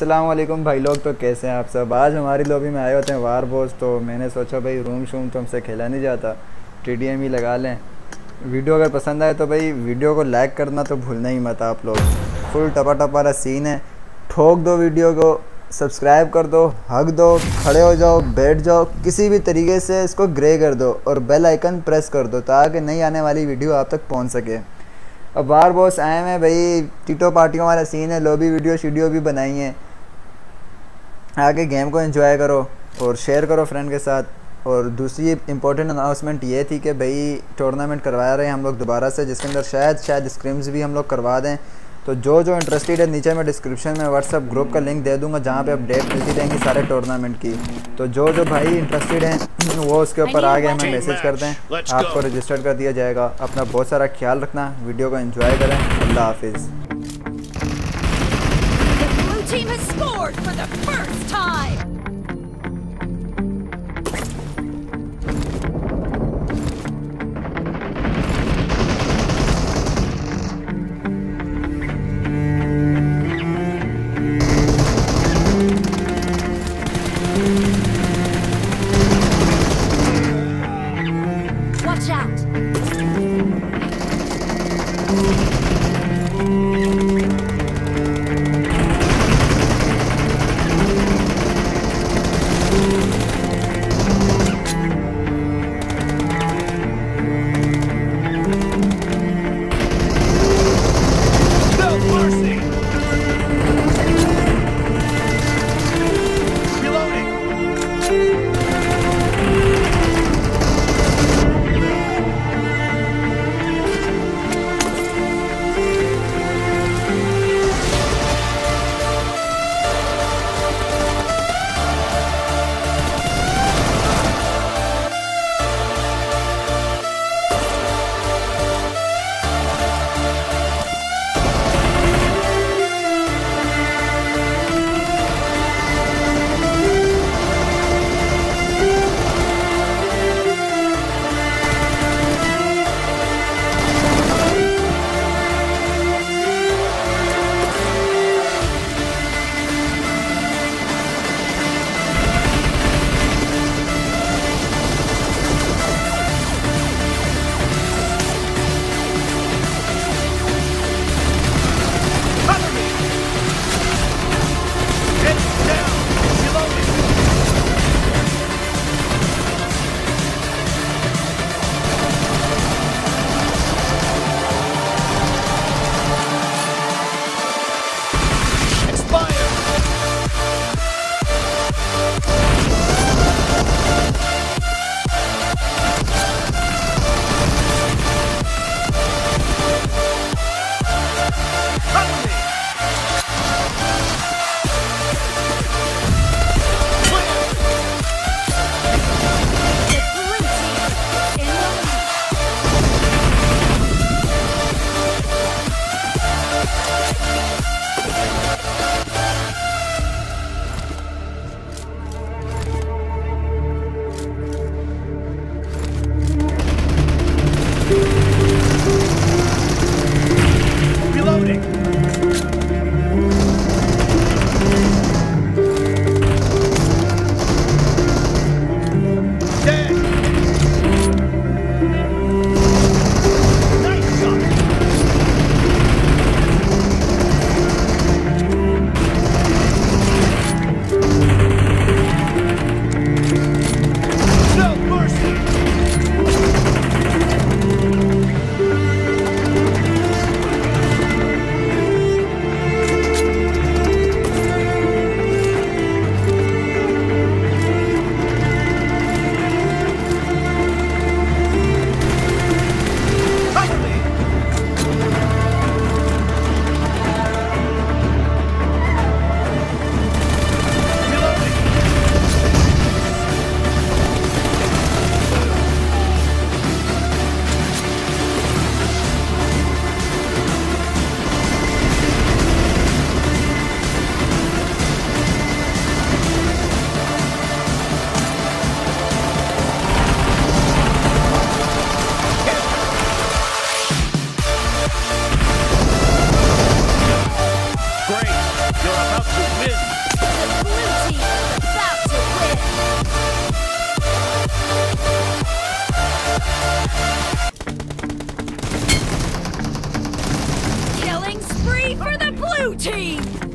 अस्सलाम वालेकुम भाई लोग, तो कैसे हैं आप सब। आज हमारी लॉबी में आए होते हैं वारबॉस, तो मैंने सोचा भाई रूम शूम तो हमसे खेला नहीं जाता, TDM ही लगा लें। वीडियो अगर पसंद आए तो भाई वीडियो को लाइक करना तो भूलना ही मत आप लोग। फुल टपा टपा वाला सीन है, ठोक दो वीडियो को, सब्सक्राइब कर दो, हक दो, खड़े हो जाओ, बैठ जाओ, किसी भी तरीके से इसको ग्रे कर दो और बेल आइकन प्रेस कर दो ताकि नई आने वाली वीडियो आप तक पहुंच सके। अब वारबॉस आए हैं भाई, टीटो पार्टियों वाला सीन है, लॉबी वीडियो शीडियो भी बनाई हैं। आगे गेम को एंजॉय करो और शेयर करो फ्रेंड के साथ। और दूसरी इंपॉर्टेंट अनाउंसमेंट ये थी कि भाई टूर्नामेंट करवा रहे हैं हम लोग दोबारा से, जिसके अंदर शायद स्क्रिम्स भी हम लोग करवा दें। तो जो इंटरेस्टेड है नीचे मैं डिस्क्रिप्शन में व्हाट्सअप ग्रुप का लिंक दे दूंगा जहाँ पे अपडेट मिलती रहेंगी सारे टूर्नामेंट की। तो जो भाई इंटरेस्टेड हैं वो उसके ऊपर आगे हमें मैसेज कर दें, आपको रजिस्टर कर दिया जाएगा। अपना बहुत सारा ख्याल रखना, वीडियो को एंजॉय करें। अल्लाह हाफिज़। Blue team